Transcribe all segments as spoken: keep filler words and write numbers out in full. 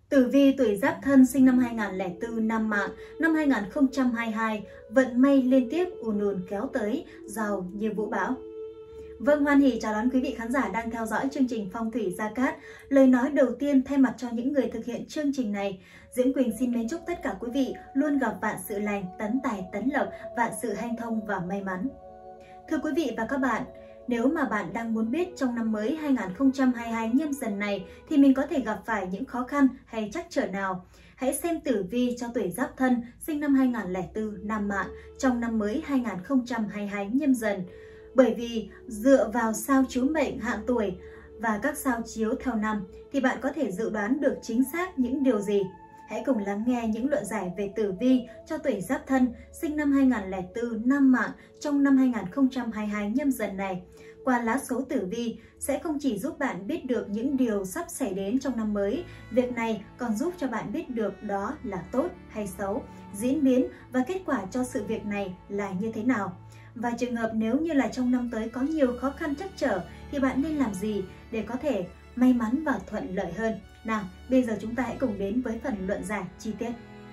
Tử vi tuổi Giáp Thân sinh năm hai nghìn không trăm lẻ bốn năm Mạng, năm hai nghìn không trăm hai mươi hai, vận may liên tiếp ùn ùn kéo tới, giàu như vũ bão. Vâng, hoan hỉ chào đón quý vị khán giả đang theo dõi chương trình Phong thủy Gia Cát. Lời nói đầu tiên thay mặt cho những người thực hiện chương trình này, Diễm Quỳnh xin mến chúc tất cả quý vị luôn gặp vạn sự lành, tấn tài tấn lộc, vạn sự hanh thông và may mắn. Thưa quý vị và các bạn, nếu mà bạn đang muốn biết trong năm mới hai nghìn không trăm hai mươi hai Nhâm Dần này thì mình có thể gặp phải những khó khăn hay trắc trở nào, hãy xem tử vi cho tuổi Giáp Thân sinh năm hai nghìn không trăm lẻ bốn năm Mạng trong năm mới hai nghìn không trăm hai mươi hai Nhâm Dần. Bởi vì dựa vào sao chiếu mệnh hạn tuổi và các sao chiếu theo năm thì bạn có thể dự đoán được chính xác những điều gì. Hãy cùng lắng nghe những luận giải về tử vi cho tuổi Giáp Thân sinh năm hai nghìn không trăm lẻ bốn năm Mạng trong năm hai nghìn không trăm hai mươi hai Nhâm Dần này. Qua lá số tử vi sẽ không chỉ giúp bạn biết được những điều sắp xảy đến trong năm mới, việc này còn giúp cho bạn biết được đó là tốt hay xấu, diễn biến và kết quả cho sự việc này là như thế nào. Và trường hợp nếu như là trong năm tới có nhiều khó khăn trắc trở thì bạn nên làm gì để có thể may mắn và thuận lợi hơn. Nào, bây giờ chúng ta hãy cùng đến với phần luận giải chi tiết.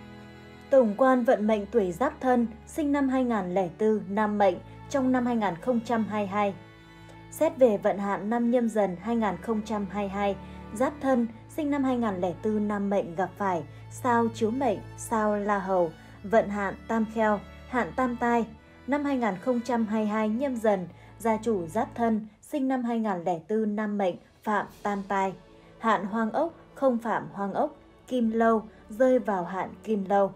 Tổng quan vận mệnh tuổi Giáp Thân sinh năm hai nghìn không trăm lẻ bốn năm Mệnh trong năm hai nghìn không trăm hai mươi hai. Xét về vận hạn năm Nhâm Dần hai nghìn không trăm hai mươi hai, Giáp Thân sinh năm hai nghìn không trăm lẻ bốn năm Mệnh gặp phải sao chiếu mệnh, sao La Hầu, vận hạn Tam Kheo, hạn Tam Tai. Năm hai nghìn không trăm hai mươi hai Nhâm Dần, gia chủ Giáp Thân sinh năm hai nghìn không trăm lẻ bốn năm Mệnh phạm Tam Tai. Hạn Hoang Ốc không phạm Hoang Ốc, Kim Lâu rơi vào hạn Kim Lâu.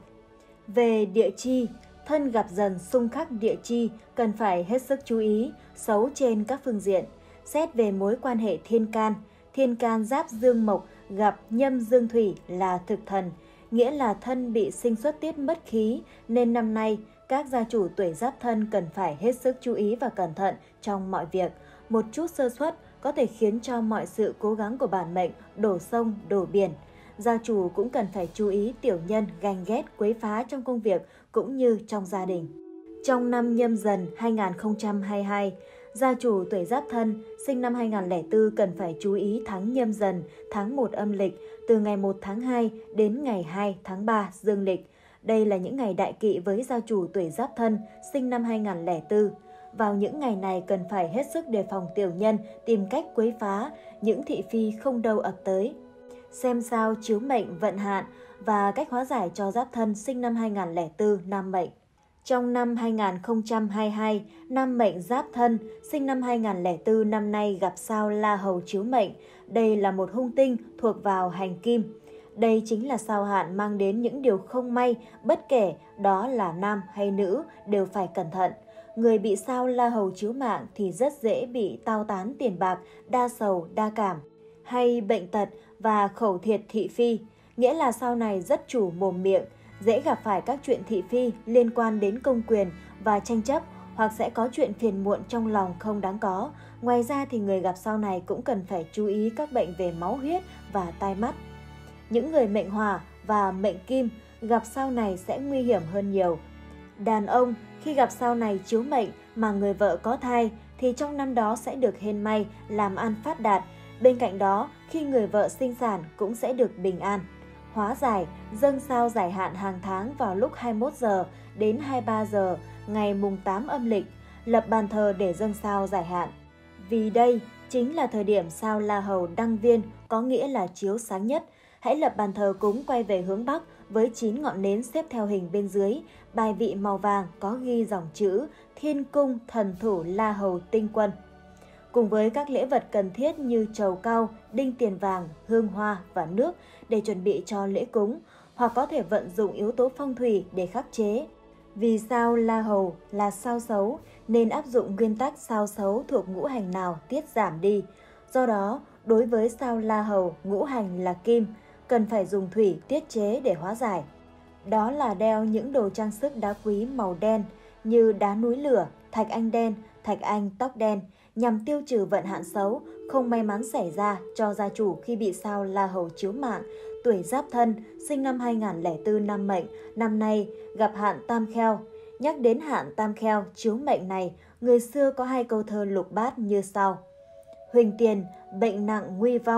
Về địa chi, Thân gặp Dần xung khắc địa chi, cần phải hết sức chú ý, xấu trên các phương diện. Xét về mối quan hệ thiên can, thiên can giáp dương mộc gặp nhâm dương thủy là thực thần, nghĩa là Thân bị sinh xuất tiết mất khí, nên năm nay các gia chủ tuổi Giáp Thân cần phải hết sức chú ý và cẩn thận trong mọi việc. Một chút sơ suất có thể khiến cho mọi sự cố gắng của bản mệnh đổ sông, đổ biển. Gia chủ cũng cần phải chú ý tiểu nhân ganh ghét, quấy phá trong công việc cũng như trong gia đình. Trong năm Nhâm Dần hai nghìn không trăm hai mươi hai, gia chủ tuổi Giáp Thân sinh năm hai nghìn không trăm lẻ bốn cần phải chú ý tháng Nhâm Dần, tháng một âm lịch, từ ngày một tháng hai đến ngày hai tháng ba dương lịch. Đây là những ngày đại kỵ với gia chủ tuổi Giáp Thân sinh năm hai nghìn không trăm lẻ bốn. Vào những ngày này cần phải hết sức đề phòng tiểu nhân tìm cách quấy phá, những thị phi không đâu ập tới. Xem sao chiếu mệnh vận hạn và cách hóa giải cho Giáp Thân sinh năm hai nghìn không trăm lẻ bốn nam Mệnh. Trong năm hai nghìn không trăm hai mươi hai, nam Mệnh Giáp Thân sinh năm hai nghìn không trăm lẻ bốn năm nay gặp sao La Hầu chiếu mệnh. Đây là một hung tinh thuộc vào hành kim. Đây chính là sao hạn mang đến những điều không may, bất kể đó là nam hay nữ đều phải cẩn thận. Người bị sao La Hầu chiếu mạng thì rất dễ bị tao tán tiền bạc, đa sầu, đa cảm, hay bệnh tật và khẩu thiệt thị phi, nghĩa là sau này rất chủ mồm miệng, dễ gặp phải các chuyện thị phi liên quan đến công quyền và tranh chấp, hoặc sẽ có chuyện phiền muộn trong lòng không đáng có. Ngoài ra thì người gặp sao này cũng cần phải chú ý các bệnh về máu huyết và tai mắt. Những người mệnh hỏa và mệnh kim gặp sao này sẽ nguy hiểm hơn nhiều. Đàn ông khi gặp sao này chiếu mệnh mà người vợ có thai thì trong năm đó sẽ được hên may, làm ăn phát đạt. Bên cạnh đó, khi người vợ sinh sản cũng sẽ được bình an. Hóa giải, dâng sao giải hạn hàng tháng vào lúc hai mươi mốt giờ đến hai mươi ba giờ ngày mùng tám âm lịch, lập bàn thờ để dâng sao giải hạn. Vì đây chính là thời điểm sao La Hầu đăng viên, có nghĩa là chiếu sáng nhất. Hãy lập bàn thờ cúng quay về hướng Bắc với chín ngọn nến xếp theo hình bên dưới, bài vị màu vàng có ghi dòng chữ Thiên Cung Thần Thủ La Hầu Tinh Quân. Cùng với các lễ vật cần thiết như trầu cau, đinh tiền vàng, hương hoa và nước để chuẩn bị cho lễ cúng, hoặc có thể vận dụng yếu tố phong thủy để khắc chế. Vì sao La Hầu là sao xấu nên áp dụng nguyên tắc sao xấu thuộc ngũ hành nào tiết giảm đi. Do đó, đối với sao La Hầu ngũ hành là kim, cần phải dùng thủy tiết chế để hóa giải. Đó là đeo những đồ trang sức đá quý màu đen như đá núi lửa, thạch anh đen, thạch anh tóc đen nhằm tiêu trừ vận hạn xấu, không may mắn xảy ra cho gia chủ khi bị sao La Hầu chiếu mạng. Tuổi Giáp Thân sinh năm hai nghìn không trăm lẻ bốn năm Mệnh, năm nay gặp hạn Tam Kheo. Nhắc đến hạn Tam Kheo chiếu mệnh này, người xưa có hai câu thơ lục bát như sau: Huỳnh tiền, bệnh nặng nguy vong,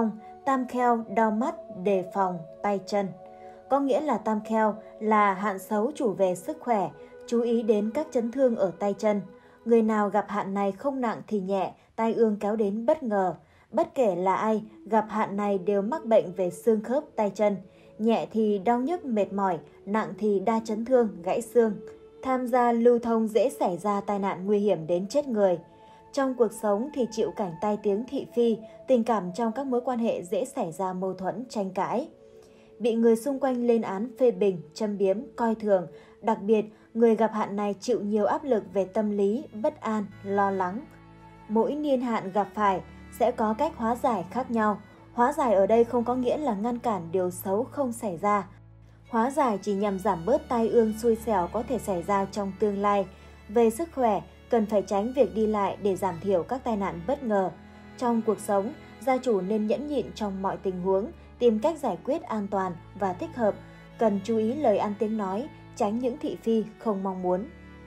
tam kheo đau mắt đề phòng tay chân. Có nghĩa là tam kheo là hạn xấu chủ về sức khỏe, chú ý đến các chấn thương ở tay chân. Người nào gặp hạn này không nặng thì nhẹ, tai ương kéo đến bất ngờ. Bất kể là ai, gặp hạn này đều mắc bệnh về xương khớp tay chân. Nhẹ thì đau nhức mệt mỏi, nặng thì đa chấn thương, gãy xương. Tham gia lưu thông dễ xảy ra tai nạn nguy hiểm đến chết người. Trong cuộc sống thì chịu cảnh tai tiếng thị phi, tình cảm trong các mối quan hệ dễ xảy ra mâu thuẫn, tranh cãi. Bị người xung quanh lên án phê bình, châm biếm, coi thường. Đặc biệt, người gặp hạn này chịu nhiều áp lực về tâm lý, bất an, lo lắng. Mỗi niên hạn gặp phải sẽ có cách hóa giải khác nhau. Hóa giải ở đây không có nghĩa là ngăn cản điều xấu không xảy ra. Hóa giải chỉ nhằm giảm bớt tai ương xui xẻo có thể xảy ra trong tương lai. Về sức khỏe, cần phải tránh việc đi lại để giảm thiểu các tai nạn bất ngờ. Trong cuộc sống, gia chủ nên nhẫn nhịn trong mọi tình huống, tìm cách giải quyết an toàn và thích hợp. Cần chú ý lời ăn tiếng nói, tránh những thị phi không mong muốn.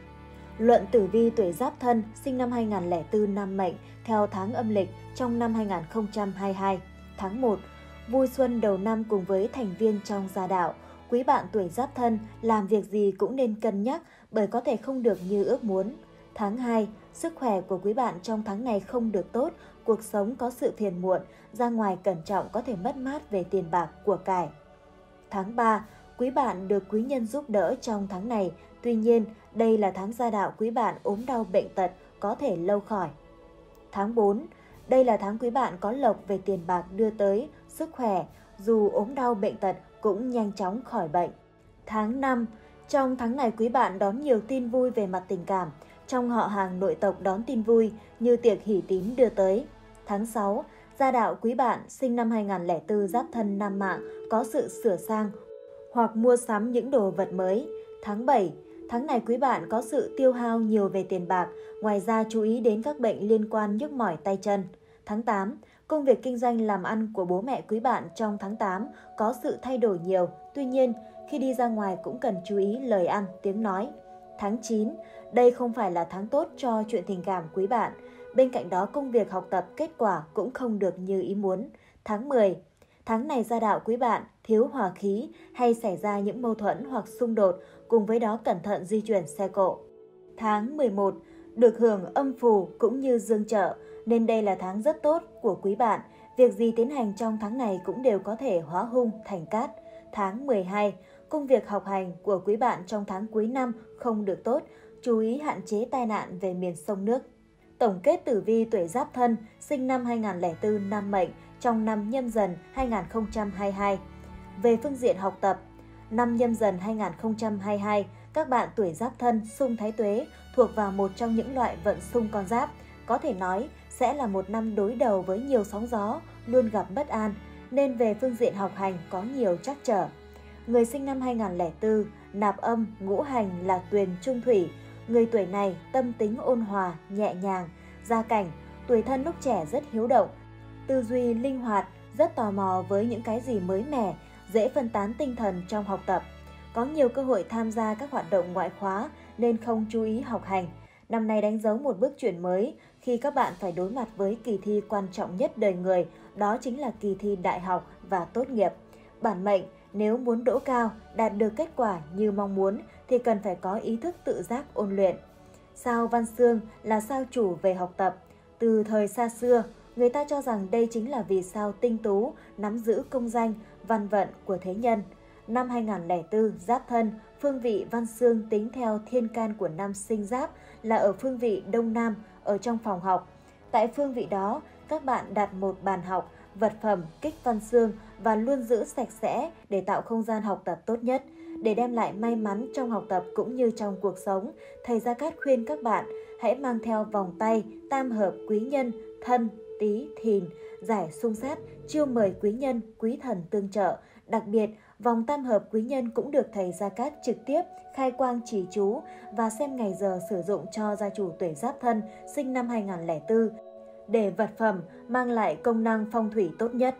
Luận tử vi tuổi Giáp Thân sinh năm hai nghìn không trăm lẻ bốn nam mệnh theo tháng âm lịch trong năm hai nghìn không trăm hai mươi hai. Tháng một, vui xuân đầu năm cùng với thành viên trong gia đạo. Quý bạn tuổi Giáp Thân làm việc gì cũng nên cân nhắc bởi có thể không được như ước muốn. Tháng hai, sức khỏe của quý bạn trong tháng này không được tốt, cuộc sống có sự phiền muộn, ra ngoài cẩn trọng có thể mất mát về tiền bạc, của cải. Tháng ba, quý bạn được quý nhân giúp đỡ trong tháng này, tuy nhiên đây là tháng gia đạo quý bạn ốm đau bệnh tật, có thể lâu khỏi. Tháng bốn, đây là tháng quý bạn có lộc về tiền bạc đưa tới, sức khỏe, dù ốm đau bệnh tật cũng nhanh chóng khỏi bệnh. Tháng năm, trong tháng này quý bạn đón nhiều tin vui về mặt tình cảm, trong họ hàng nội tộc đón tin vui như tiệc hỷ tín đưa tới. Tháng sáu, gia đạo quý bạn sinh năm hai nghìn không trăm lẻ bốn Giáp Thân nam mạng có sự sửa sang hoặc mua sắm những đồ vật mới. Tháng bảy, tháng này quý bạn có sự tiêu hao nhiều về tiền bạc, ngoài ra chú ý đến các bệnh liên quan nhức mỏi tay chân. Tháng tám, công việc kinh doanh làm ăn của bố mẹ quý bạn trong tháng tám có sự thay đổi nhiều, tuy nhiên khi đi ra ngoài cũng cần chú ý lời ăn, tiếng nói. Tháng chín, đây không phải là tháng tốt cho chuyện tình cảm quý bạn. Bên cạnh đó công việc học tập kết quả cũng không được như ý muốn. Tháng mười, tháng này gia đạo quý bạn thiếu hòa khí hay xảy ra những mâu thuẫn hoặc xung đột, cùng với đó cẩn thận di chuyển xe cộ. Tháng mười một, được hưởng âm phù cũng như dương trợ, nên đây là tháng rất tốt của quý bạn. Việc gì tiến hành trong tháng này cũng đều có thể hóa hung thành cát. Tháng mười hai, công việc học hành của quý bạn trong tháng cuối năm không được tốt, chú ý hạn chế tai nạn về miền sông nước. Tổng kết tử vi tuổi Giáp Thân sinh năm hai nghìn không trăm lẻ bốn nam mệnh trong năm Nhâm Dần hai nghìn không trăm hai mươi hai. Về phương diện học tập, năm Nhâm Dần hai nghìn không trăm hai mươi hai, các bạn tuổi Giáp Thân xung Thái Tuế thuộc vào một trong những loại vận xung con giáp. Có thể nói sẽ là một năm đối đầu với nhiều sóng gió, luôn gặp bất an, nên về phương diện học hành có nhiều trắc trở. Người sinh năm hai nghìn không trăm lẻ bốn, nạp âm, ngũ hành là Tuyền Trung Thủy. Người tuổi này tâm tính ôn hòa, nhẹ nhàng, gia cảnh, tuổi thân lúc trẻ rất hiếu động, tư duy linh hoạt, rất tò mò với những cái gì mới mẻ, dễ phân tán tinh thần trong học tập. Có nhiều cơ hội tham gia các hoạt động ngoại khóa nên không chú ý học hành. Năm nay đánh dấu một bước chuyển mới khi các bạn phải đối mặt với kỳ thi quan trọng nhất đời người, đó chính là kỳ thi đại học và tốt nghiệp. Bản mệnh, nếu muốn đỗ cao, đạt được kết quả như mong muốn thì cần phải có ý thức tự giác ôn luyện. Sao Văn Xương là sao chủ về học tập. Từ thời xa xưa, người ta cho rằng đây chính là vì sao tinh tú, nắm giữ công danh, văn vận của thế nhân. Năm hai nghìn không trăm lẻ bốn Giáp Thân, phương vị Văn Xương tính theo thiên can của năm sinh Giáp là ở phương vị Đông Nam, ở trong phòng học. Tại phương vị đó, các bạn đặt một bàn học, vật phẩm kích Văn Xương và luôn giữ sạch sẽ để tạo không gian học tập tốt nhất. Để đem lại may mắn trong học tập cũng như trong cuộc sống, thầy Gia Cát khuyên các bạn hãy mang theo vòng tay tam hợp quý nhân Thân, Tý, Thìn, giải xung sát, chiêu mời quý nhân, quý thần tương trợ. Đặc biệt, vòng tam hợp quý nhân cũng được thầy Gia Cát trực tiếp khai quang chỉ chú và xem ngày giờ sử dụng cho gia chủ tuổi Giáp Thân sinh năm hai nghìn không trăm lẻ bốn để vật phẩm mang lại công năng phong thủy tốt nhất.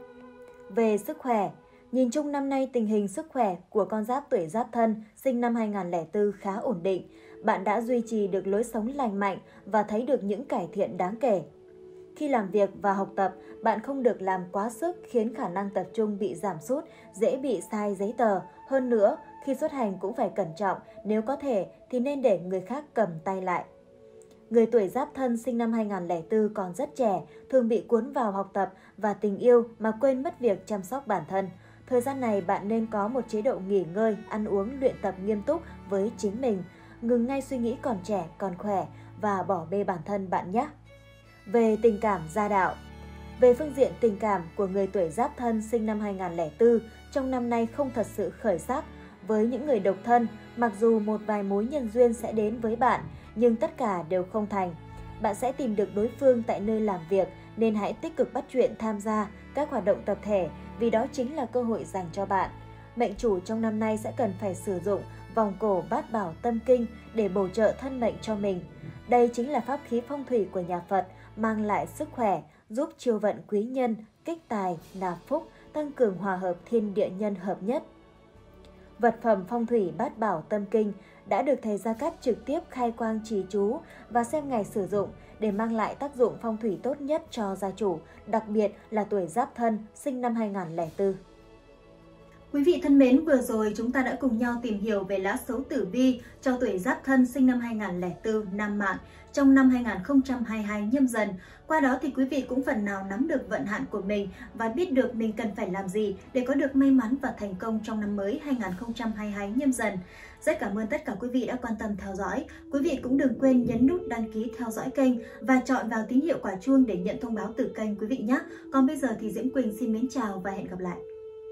Về sức khỏe, nhìn chung năm nay tình hình sức khỏe của con giáp tuổi Giáp Thân sinh năm hai nghìn không trăm lẻ bốn khá ổn định. Bạn đã duy trì được lối sống lành mạnh và thấy được những cải thiện đáng kể. Khi làm việc và học tập, bạn không được làm quá sức khiến khả năng tập trung bị giảm sút, dễ bị sai giấy tờ. Hơn nữa, khi xuất hành cũng phải cẩn trọng, nếu có thể thì nên để người khác cầm tay lại. Người tuổi Giáp Thân sinh năm hai nghìn không trăm lẻ bốn còn rất trẻ, thường bị cuốn vào học tập và tình yêu mà quên mất việc chăm sóc bản thân. Thời gian này bạn nên có một chế độ nghỉ ngơi, ăn uống, luyện tập nghiêm túc với chính mình. Ngừng ngay suy nghĩ còn trẻ, còn khỏe và bỏ bê bản thân bạn nhé. Về tình cảm gia đạo. Về phương diện tình cảm của người tuổi Giáp Thân sinh năm hai nghìn không trăm lẻ bốn, trong năm nay không thật sự khởi sắc. Với những người độc thân, mặc dù một vài mối nhân duyên sẽ đến với bạn, nhưng tất cả đều không thành. Bạn sẽ tìm được đối phương tại nơi làm việc, nên hãy tích cực bắt chuyện tham gia các hoạt động tập thể, vì đó chính là cơ hội dành cho bạn. Mệnh chủ trong năm nay sẽ cần phải sử dụng vòng cổ bát bảo tâm kinh để bổ trợ thân mệnh cho mình. Đây chính là pháp khí phong thủy của nhà Phật, mang lại sức khỏe, giúp chiêu vận quý nhân, kích tài, nạp phúc, tăng cường hòa hợp thiên địa nhân hợp nhất. Vật phẩm phong thủy bát bảo tâm kinh đã được thầy Gia Cát trực tiếp khai quang trì chú và xem ngày sử dụng để mang lại tác dụng phong thủy tốt nhất cho gia chủ, đặc biệt là tuổi Giáp Thân sinh năm hai nghìn không trăm lẻ bốn. Quý vị thân mến, vừa rồi chúng ta đã cùng nhau tìm hiểu về lá số tử vi cho tuổi Giáp Thân sinh năm hai nghìn không trăm lẻ bốn nam mạng trong năm hai nghìn không trăm hai mươi hai Nhâm Dần. Qua đó thì quý vị cũng phần nào nắm được vận hạn của mình và biết được mình cần phải làm gì để có được may mắn và thành công trong năm mới hai nghìn không trăm hai mươi hai Nhâm Dần. Rất cảm ơn tất cả quý vị đã quan tâm theo dõi. Quý vị cũng đừng quên nhấn nút đăng ký theo dõi kênh và chọn vào tín hiệu quả chuông để nhận thông báo từ kênh quý vị nhé. Còn bây giờ thì Diễm Quỳnh xin mến chào và hẹn gặp lại.